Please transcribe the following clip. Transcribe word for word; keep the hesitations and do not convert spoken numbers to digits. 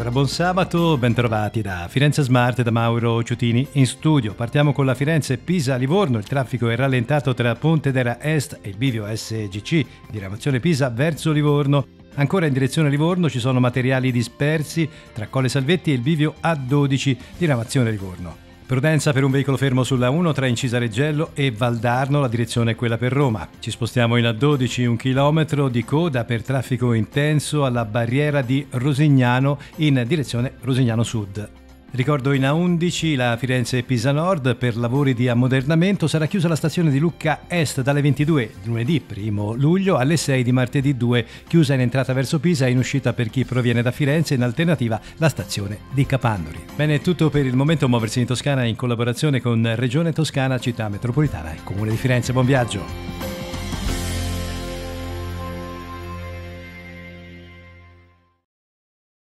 ancora buon sabato, bentrovati da Firenze Smart e da Mauro Ciutini in studio. Partiamo con la Firenze-Pisa-Livorno. Il traffico è rallentato tra Pontedera Est e il bivio S G C, diramazione Pisa verso Livorno. Ancora in direzione Livorno ci sono materiali dispersi tra Colle Salvetti e il bivio A dodici, diramazione Livorno. Prudenza per un veicolo fermo sulla uno tra Incisa Reggello e Valdarno, la direzione è quella per Roma. Ci spostiamo in A dodici, un chilometro di coda per traffico intenso alla barriera di Rosignano in direzione Rosignano Sud. Ricordo in A undici la Firenze-Pisa Nord per lavori di ammodernamento sarà chiusa la stazione di Lucca Est dalle ventidue di lunedì primo luglio alle sei di martedì due, chiusa in entrata verso Pisa e in uscita per chi proviene da Firenze, in alternativa la stazione di Capannori. Bene, è tutto per il momento. Muoversi in Toscana in collaborazione con Regione Toscana, Città Metropolitana e Comune di Firenze. Buon viaggio!